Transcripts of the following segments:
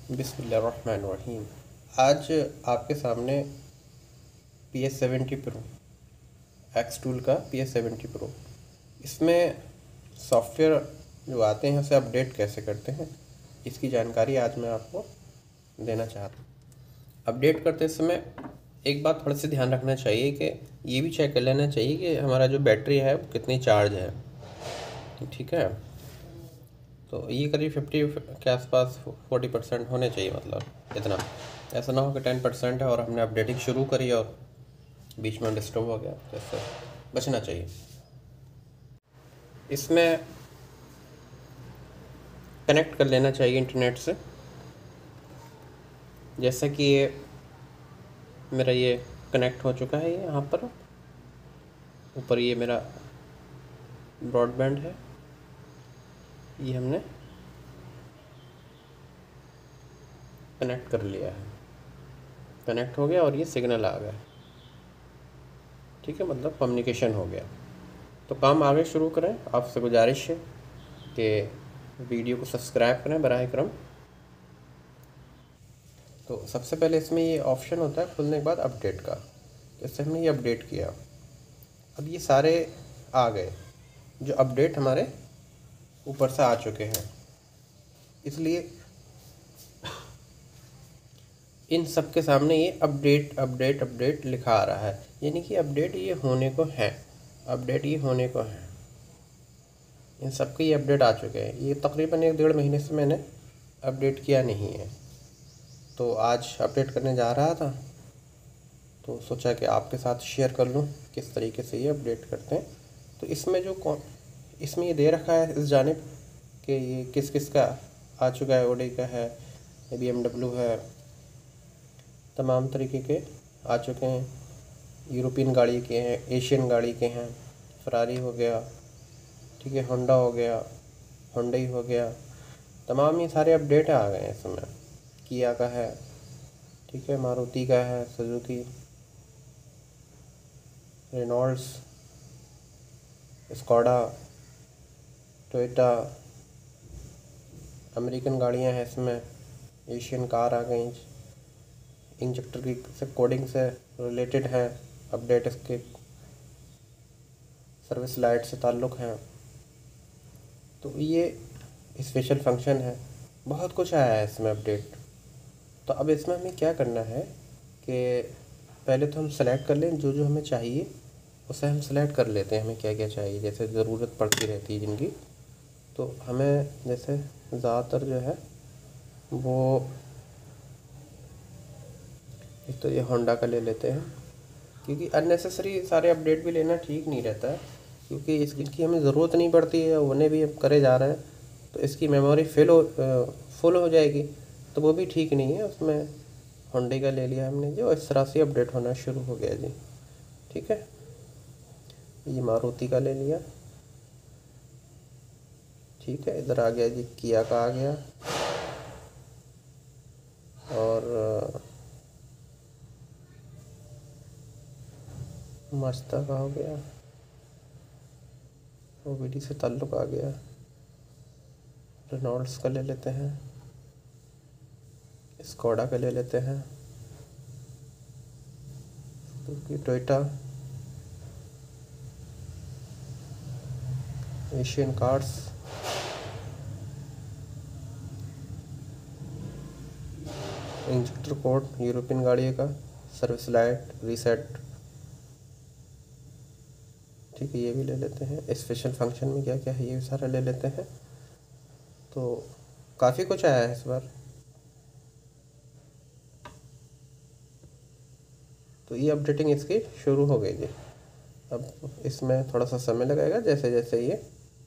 बिस्मिल्लाहिर्रहमानिर्रहीम। आज आपके सामने PS70 प्रो एक्स टूल का PS70 प्रो, इसमें सॉफ्टवेयर जो आते हैं उसे अपडेट कैसे करते हैं, इसकी जानकारी आज मैं आपको देना चाहता हूँ। अपडेट करते समय एक बात थोड़ा सा ध्यान रखना चाहिए कि ये भी चेक कर लेना चाहिए कि हमारा जो बैटरी है वो कितनी चार्ज है। ठीक है, तो ये करीब 50 के आसपास 40% होने चाहिए, मतलब इतना। ऐसा ना हो कि 10% है और हमने अपडेटिंग शुरू करी और बीच में डिस्टर्ब हो गया, तो इससे बचना चाहिए। इसमें कनेक्ट कर लेना चाहिए इंटरनेट से। जैसा कि ये मेरा ये कनेक्ट हो चुका है, ये यहाँ पर ऊपर ये मेरा ब्रॉडबैंड है, ये हमने कनेक्ट कर लिया है। कनेक्ट हो गया और ये सिग्नल आ गया। ठीक है, मतलब कम्युनिकेशन हो गया। तो काम आगे शुरू करें। आपसे गुजारिश है कि वीडियो को सब्सक्राइब करें बराए करम। तो सबसे पहले इसमें ये ऑप्शन होता है खुलने के बाद अपडेट का। जैसे हमने ये अपडेट किया, अब ये सारे आ गए जो अपडेट हमारे ऊपर से आ चुके हैं, इसलिए इन सब के सामने ये अपडेट अपडेट अपडेट लिखा आ रहा है, यानी कि अपडेट ये होने को है, अपडेट ये होने को है। इन सब के ये अपडेट आ चुके हैं। ये तकरीबन 1-1.5 महीने से मैंने अपडेट किया नहीं है, तो आज अपडेट करने जा रहा था तो सोचा कि आपके साथ शेयर कर लूँ किस तरीके से ये अपडेट करते हैं। तो इसमें इसमें ये दे रखा है इस जानिब कि ये किस किस का आ चुका है। ओडी का है, BMW है, तमाम तरीके के आ चुके हैं। यूरोपियन गाड़ी के हैं, एशियन गाड़ी के हैं, फरारी हो गया, ठीक है, होंडा हो गया, होंडई हो गया, तमाम ये सारे अपडेट आ गए हैं इसमें। किया का है, ठीक है, मारुति का है, Suzuki, Reynolds, Skoda, Toyota, American गाड़ियां हैं इसमें, एशियन कार आ गई, इंजेक्टर की से कोडिंग से रिलेटेड है अपडेट, इसके सर्विस लाइट से ताल्लुक़ हैं। तो ये स्पेशल फंक्शन है, बहुत कुछ आया है इसमें अपडेट। तो अब इसमें हमें क्या करना है कि पहले तो हम सेलेक्ट कर लें जो जो हमें चाहिए, उसे हम सेलेक्ट कर लेते हैं हमें क्या क्या चाहिए, जैसे ज़रूरत पड़ती रहती है जिनकी। तो हमें जैसे ज़्यादातर जो है वो एक तो ये होंडा का ले लेते हैं, क्योंकि अननेसेसरी सारे अपडेट भी लेना ठीक नहीं रहता है, क्योंकि इसकी हमें ज़रूरत नहीं पड़ती है, उन्हें भी अब करे जा रहे हैं तो इसकी मेमोरी फुल हो जाएगी, तो वो भी ठीक नहीं है। उसमें होंडे का ले लिया हमने, जो इस तरह से अपडेट होना शुरू हो गया जी। ठीक है, ये मारुति का ले लिया, ठीक है, इधर आ गया जी किया का आ गया, और माज़दा का हो गया, ओबीडी से ताल्लुक़ आ गया। रेनॉल्ड्स का ले लेते हैं, स्कोडा का ले लेते हैं, Toyota, Asian cars, injector code European गाड़ियों का, सर्विस लाइट रीसेट, ठीक है, ये भी ले लेते हैं। स्पेशल फंक्शन में क्या क्या है ये सारा ले लेते हैं। तो काफ़ी कुछ आया है इस बार। तो ये अपडेटिंग इसकी शुरू हो गई जी। अब इसमें थोड़ा सा समय लगेगा, जैसे जैसे ये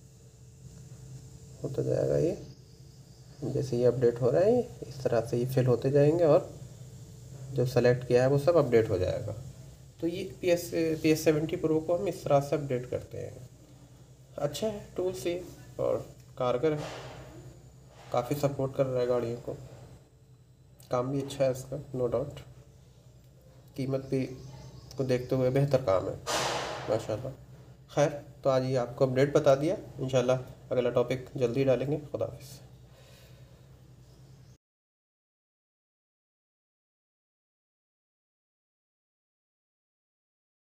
होता जाएगा, ये जैसे ये अपडेट हो रहा है इस तरह से ये फिल होते जाएंगे और जो सेलेक्ट किया है वो सब अपडेट हो जाएगा। तो ये PS70 प्रो को हम इस तरह से अपडेट करते हैं। अच्छा है टूल से और कारगर है, काफ़ी सपोर्ट कर रहा है गाड़ियों को, काम भी अच्छा है इसका, नो डाउट। कीमत भी को देखते हुए बेहतर काम है माशाल्लाह। खैर, तो आज ये आपको अपडेट बता दिया, इंशाल्लाह अगला टॉपिक जल्दी डालेंगे। खुदा हाफिज़।